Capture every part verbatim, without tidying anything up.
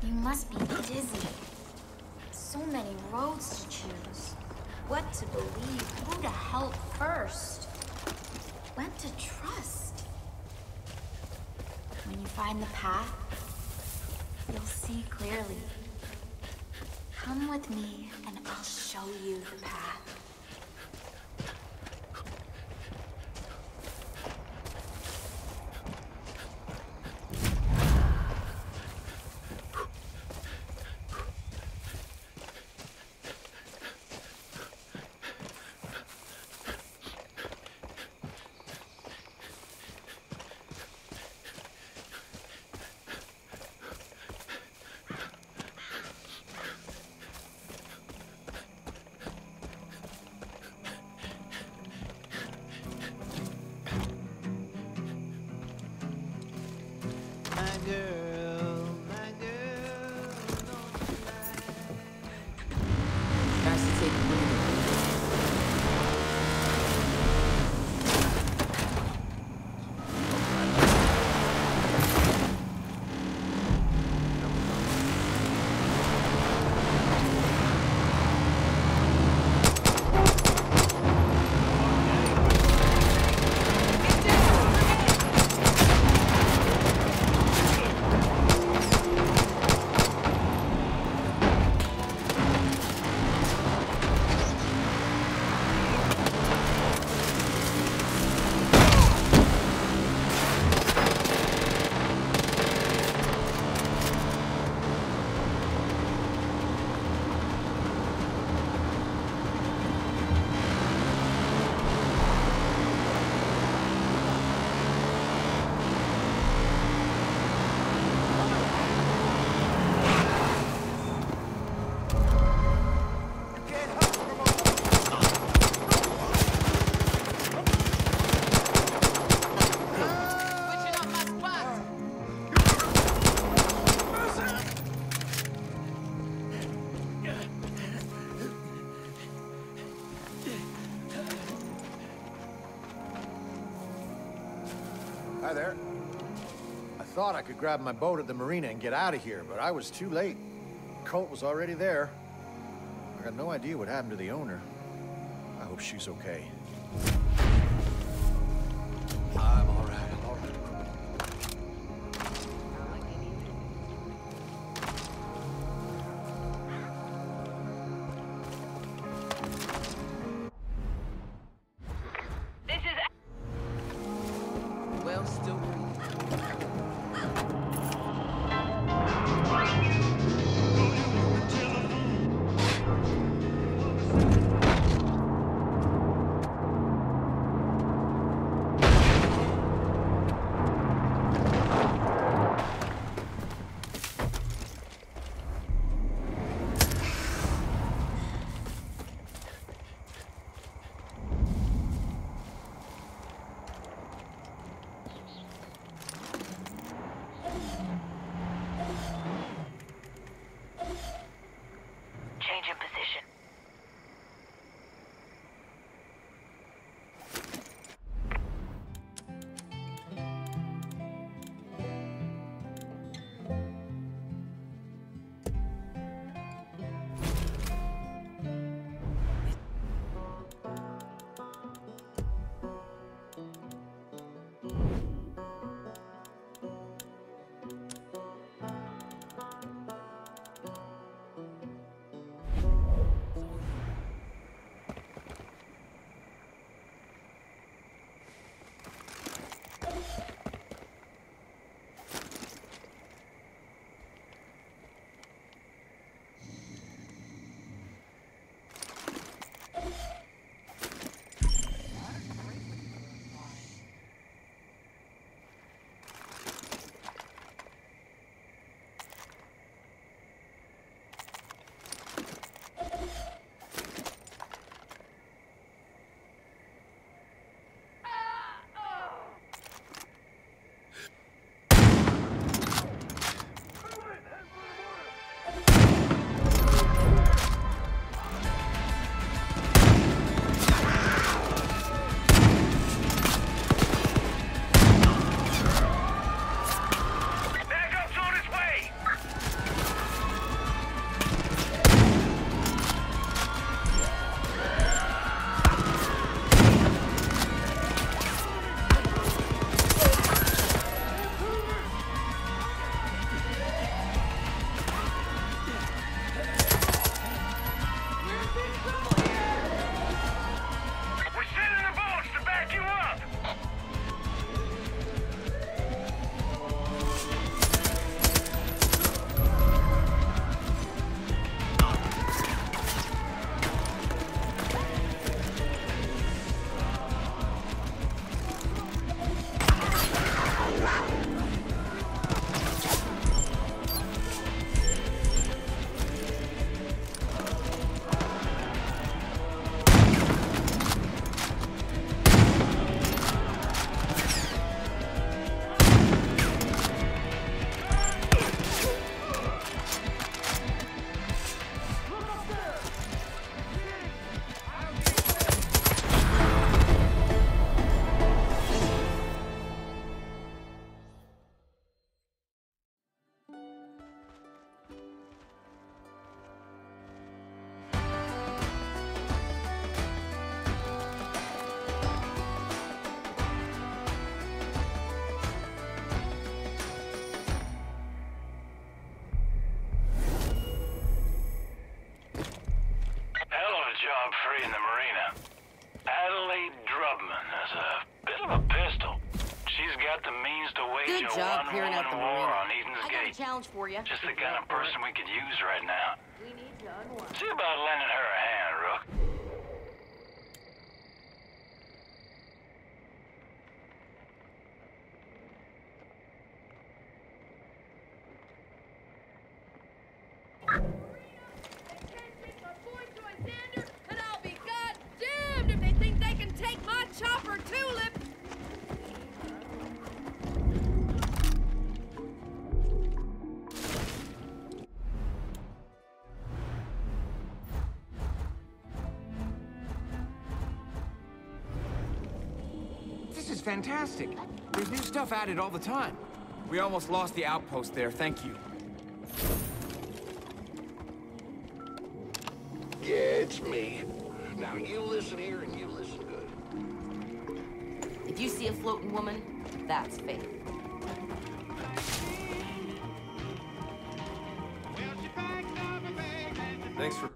You must be dizzy. So many roads to choose. What to believe, who to help first. When to trust. When you find the path, you'll see clearly. Come with me and I'll show you the path. Hi there. I thought I could grab my boat at the marina and get out of here, but I was too late. Colt was already there. I got no idea what happened to the owner. I hope she's okay. I'm all right, I'm all right. Eden's I got Gate. a challenge for you. Just the kind of person we could use right now. We need to unwind. See about lending her a hand, Rook. And I'll be goddamned if they think they can take my chopper tulip! This is fantastic. There's new stuff added all the time. We almost lost the outpost there, thank you. Yeah, it's me. Now you listen here and you listen good. If you see a floating woman, that's fake. Thanks for...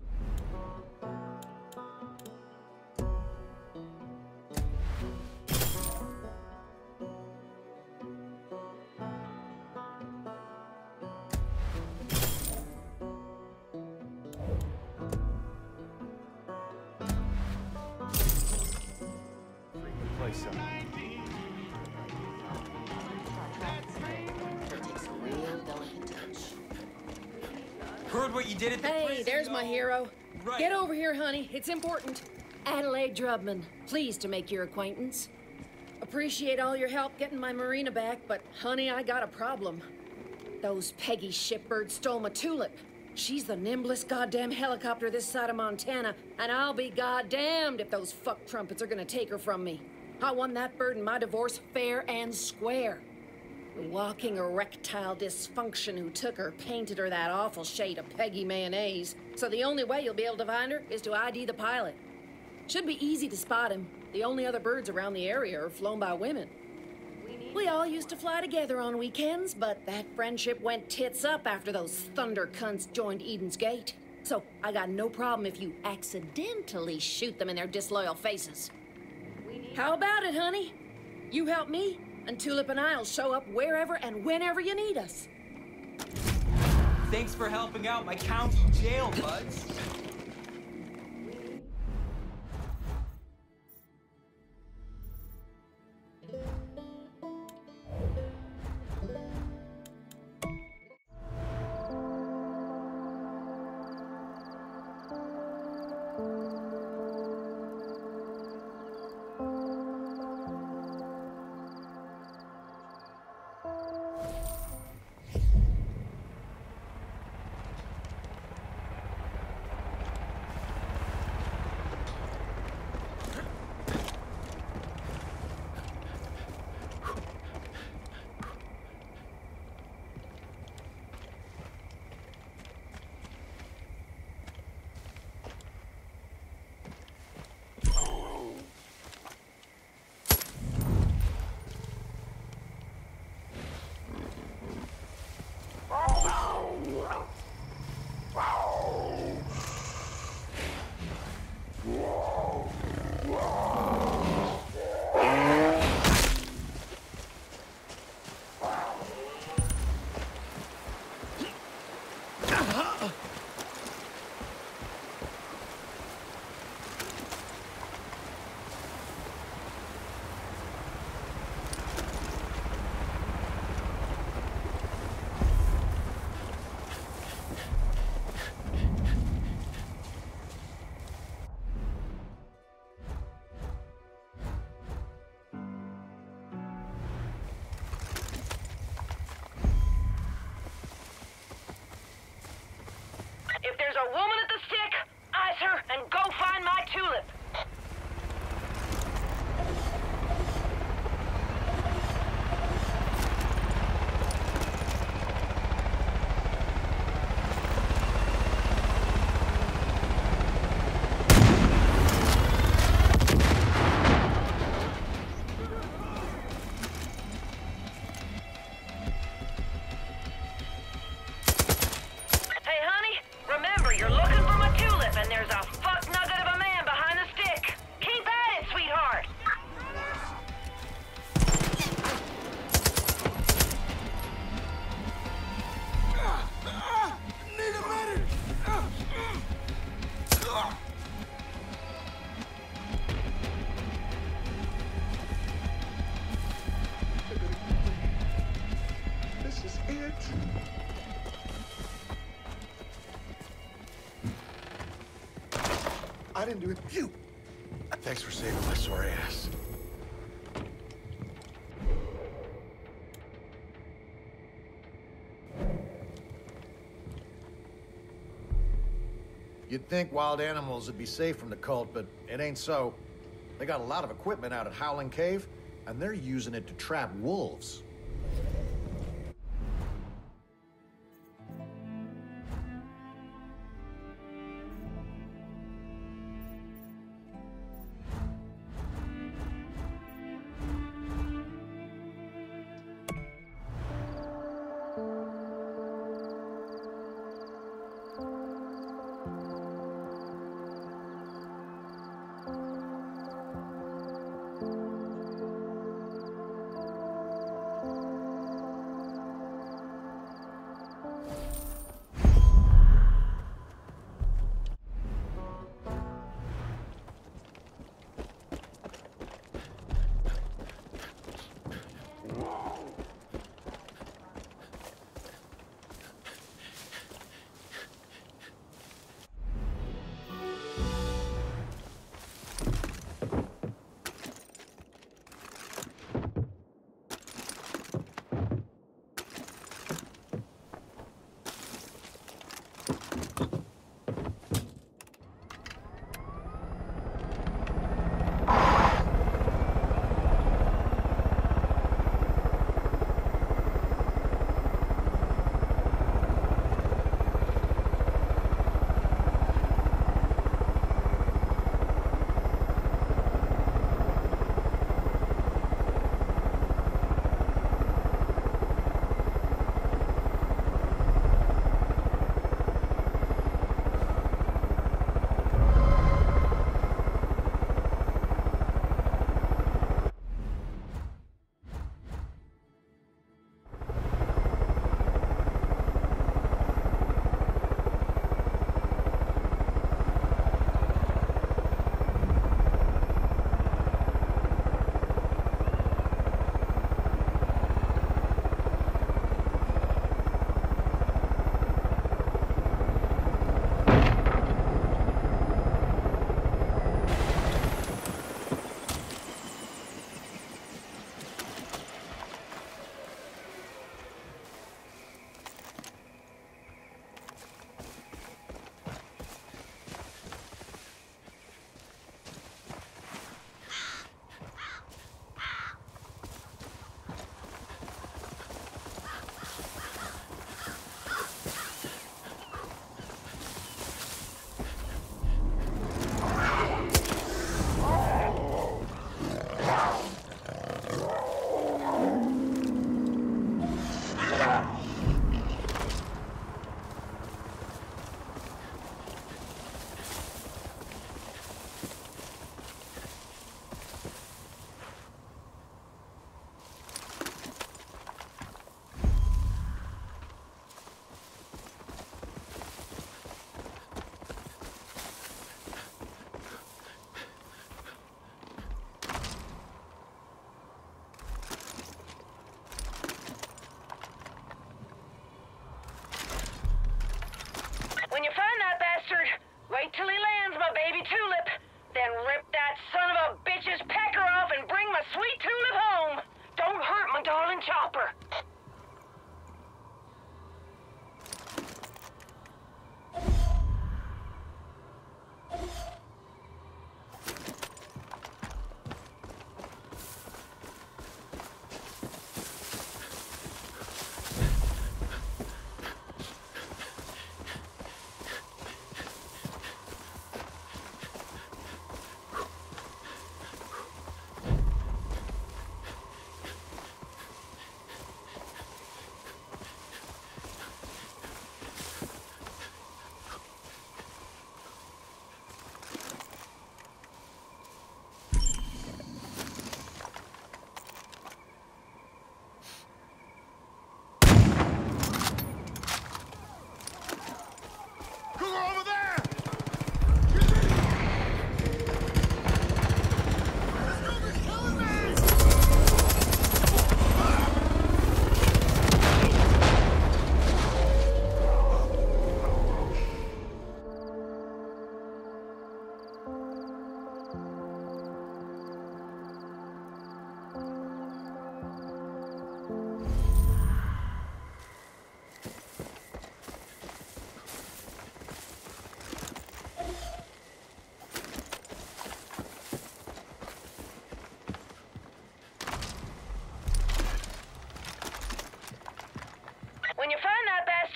Place up. It takes a real delicate touch. Heard what you did at the Hey, prison, there's my though. hero. Right. Get over here, honey. It's important. Adelaide Drubman. Pleased to make your acquaintance. Appreciate all your help getting my marina back, but honey, I got a problem. Those Peggy shipbirds stole my tulip. She's the nimblest goddamn helicopter this side of Montana, and I'll be goddamned if those fuck trumpets are gonna take her from me. I won that bird in my divorce fair and square. The walking erectile dysfunction who took her painted her that awful shade of Peggy mayonnaise. So the only way you'll be able to find her is to I D the pilot. Should be easy to spot him. The only other birds around the area are flown by women. We all used to fly together on weekends, but that friendship went tits up after those thunder cunts joined Eden's Gate. So I got no problem if you accidentally shoot them in their disloyal faces. How about it, honey? You help me, and Tulip and I'll show up wherever and whenever you need us. Thanks for helping out my county jail, buds. didn't do it. Phew! Thanks for saving my sore ass. You'd think wild animals would be safe from the cult, but it ain't so. They got a lot of equipment out at Howling Cave, and they're using it to trap wolves.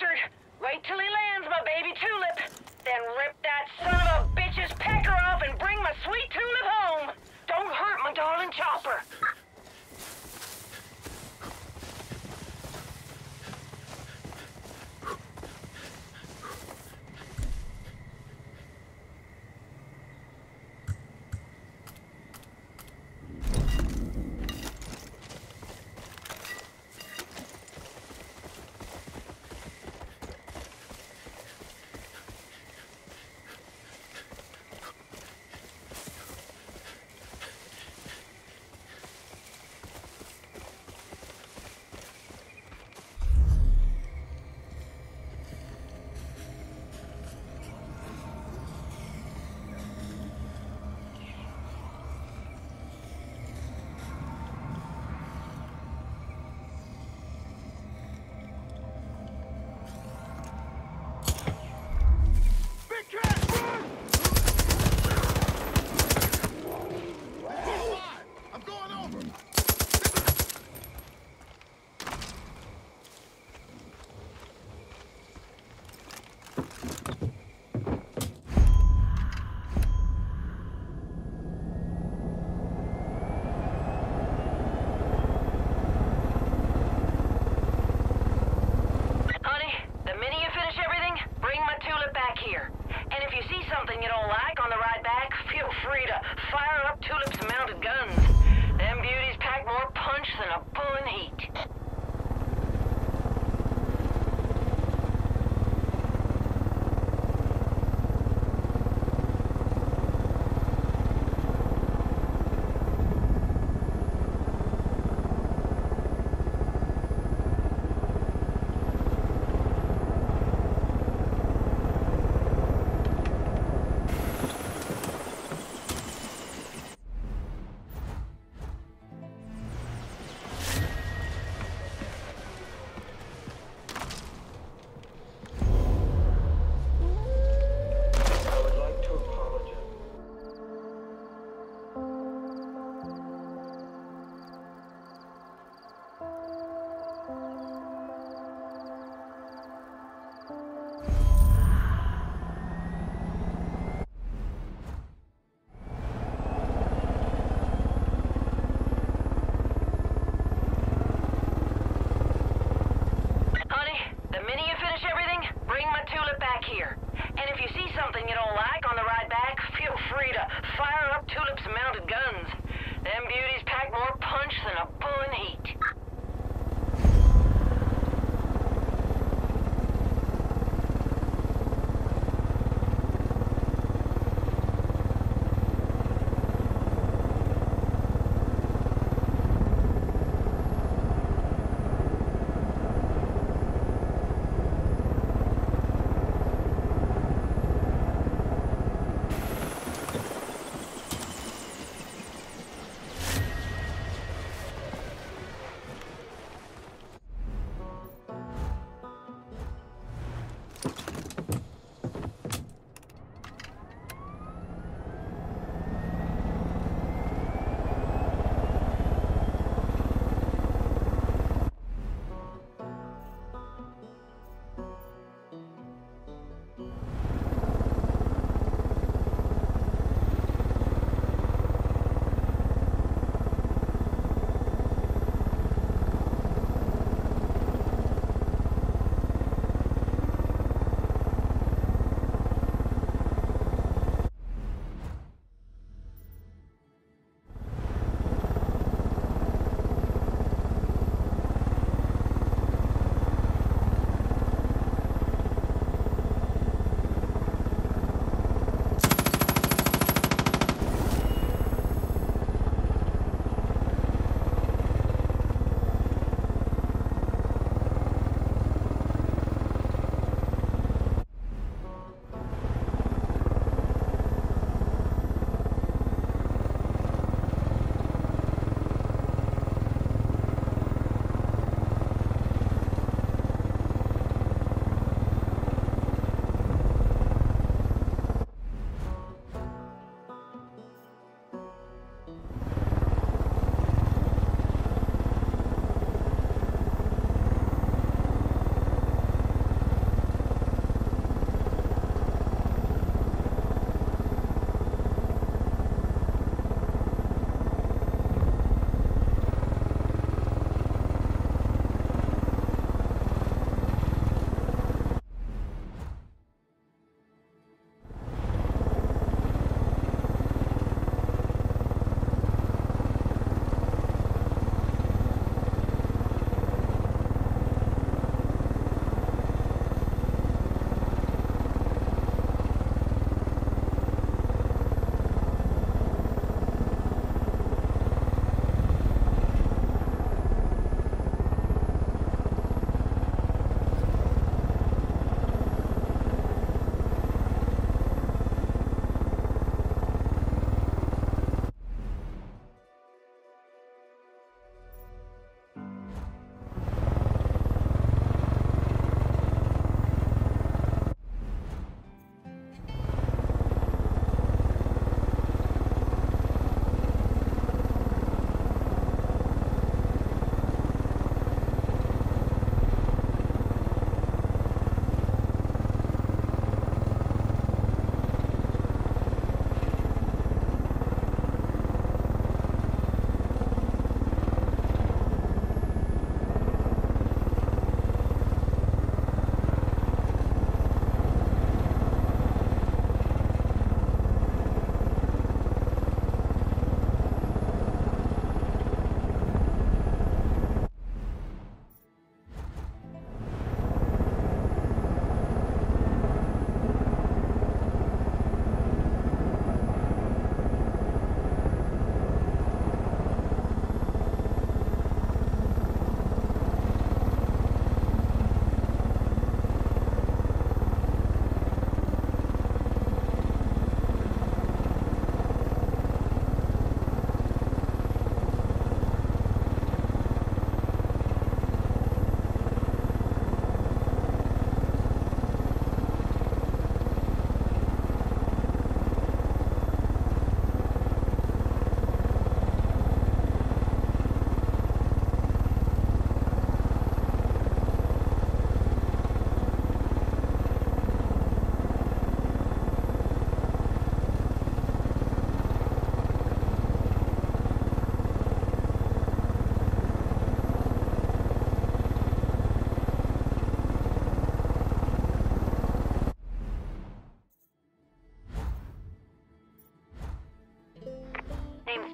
bastard! Wait till he lands, my baby tulip! Then rip that son of a bitch's pecker off and bring my sweet tulip home! Don't hurt my darling chopper!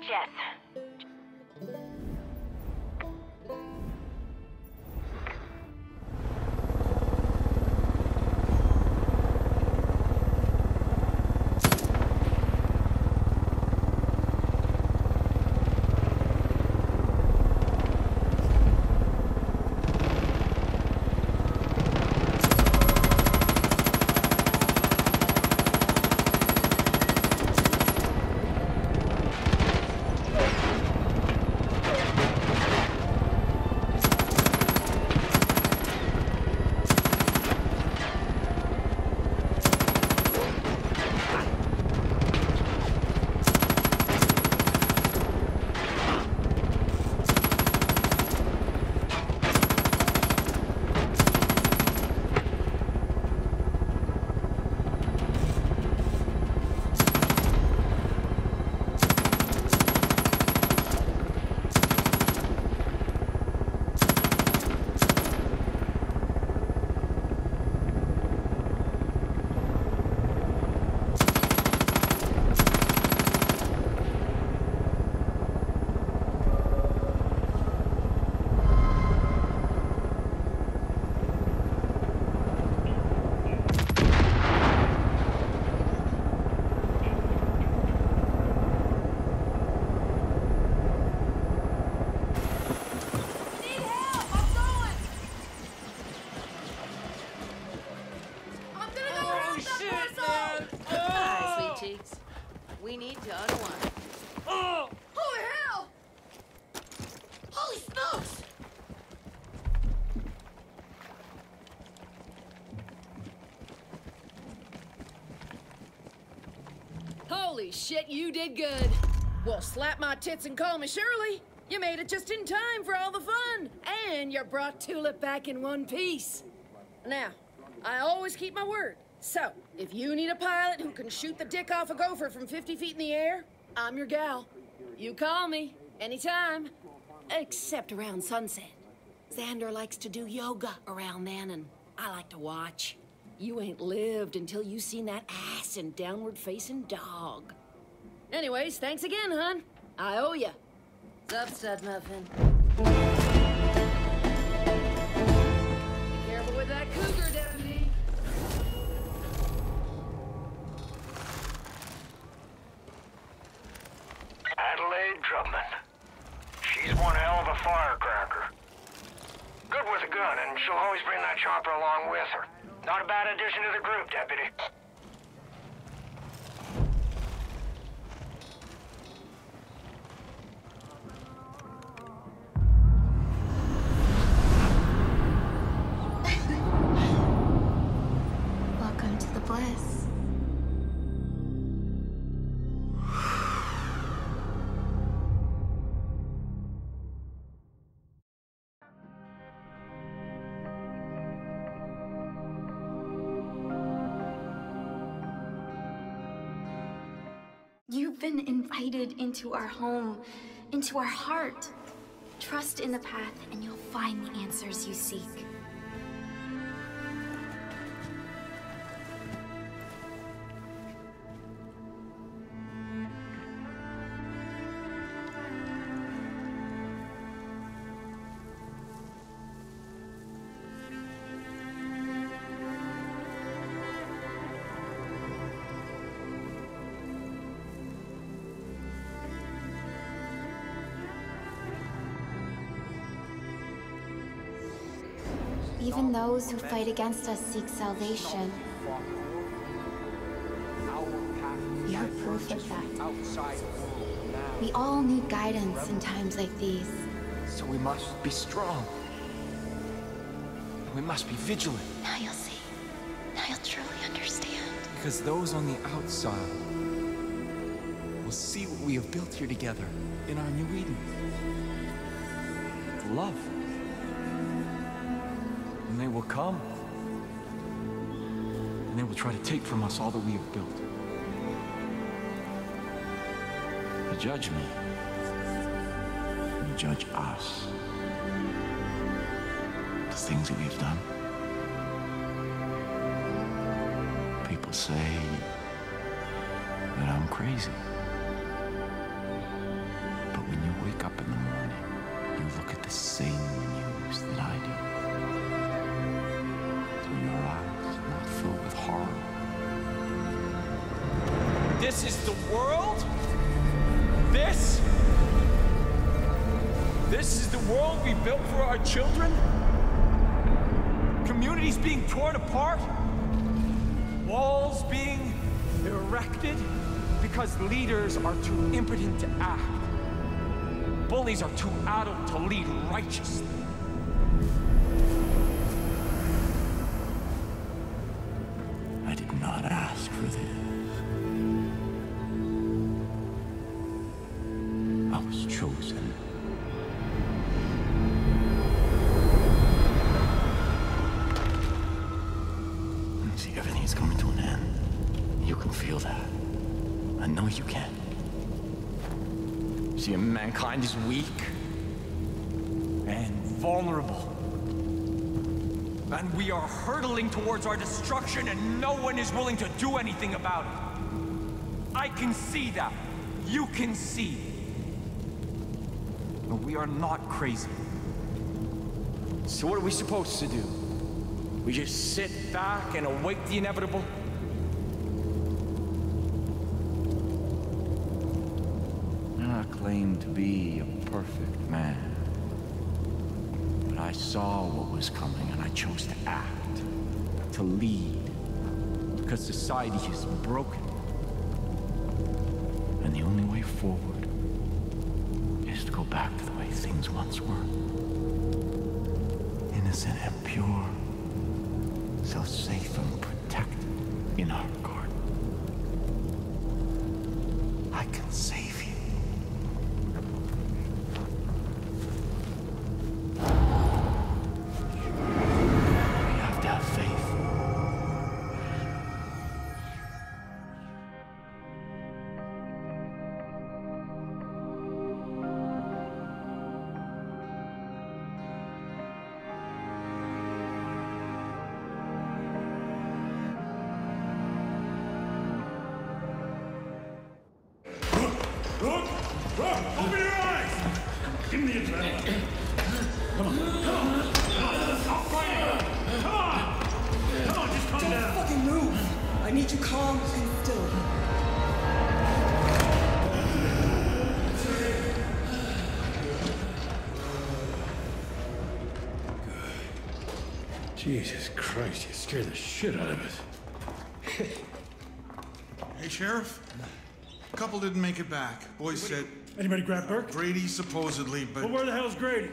Jess. We need to unwind. Oh! Holy hell! Holy smokes! Holy shit, you did good. Well, slap my tits and call me Shirley. You made it just in time for all the fun. And you brought Tulip back in one piece. Now, I always keep my word. So, if you need a pilot who can shoot the dick off a gopher from fifty feet in the air, I'm your gal. You call me, anytime. Except around sunset. Xander likes to do yoga around then, and I like to watch. You ain't lived until you seen that ass and downward-facing dog. Anyways, thanks again, hon. I owe ya. Sup, stud muffin? Be careful with that cougar, deputy. Adelaide Drubman. She's one hell of a firecracker. Good with a gun, and she'll always bring that chopper along with her. Not a bad addition to the group, Deputy. Welcome to the bliss. You've been invited into our home, into our heart. Trust in the path, and you'll find the answers you seek. Even those who fight against us seek salvation. You're proof of that. We all need guidance in times like these. So we must be strong. We must be vigilant. Now you'll see. Now you'll truly understand. Because those on the outside will see what we have built here together in our new Eden. Love. And they will come. And they will try to take from us all that we have built. They judge me. They judge us. The things that we've done. People say that I'm crazy. this is the world? This? This is the world we built for our children? Communities being torn apart? Walls being erected? Because leaders are too impotent to act. Bullies are too adult to lead righteously. I did not ask for this. I was chosen. See, everything's coming to an end. You can feel that. I know you can. See, mankind is weak and vulnerable. And we are hurtling towards our destruction, and no one is willing to do anything about it. I can see that. You can see. But we are not crazy. So what are we supposed to do? We just sit back and await the inevitable? I claim to be a perfect man. But I saw what was coming and I chose to act, To lead. Because society is broken. and the only way forward is to go back to the way things once were. Innocent and pure, so safe and protected in our garden. I can save you. You have to have faith. Look! Look! Open your eyes! Give me the adrenaline. Come on, come on, come on! I'll fight you! Come on! Come on, just calm Don't down! fucking move! I need you calm and still. Jesus Christ, you scared the shit out of us. Hey, Sheriff. A couple didn't make it back. Boys said Anybody grab Burke? Grady supposedly, but... Well, where the hell's Grady?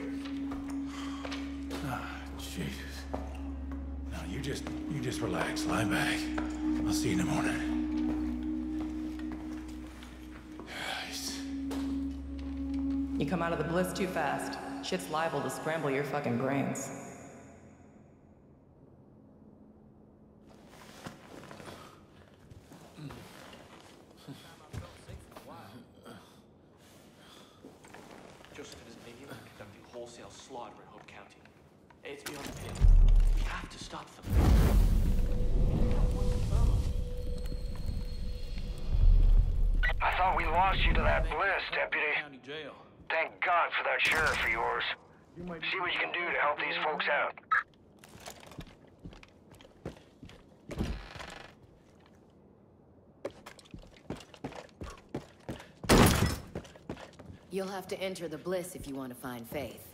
Ah, Jesus. No, you just, you just relax. Lie back. I'll see you in the morning. Christ. You come out of the bliss too fast. Shit's liable to scramble your fucking brains. Joseph and his minions are conducting wholesale slaughter in Hope County. It's beyond the pale. We have to stop them. I thought we lost you to that bliss, Deputy. County jail. Thank God for that sheriff of yours. See what you can do to help these folks out. You'll have to enter the bliss if you want to find faith.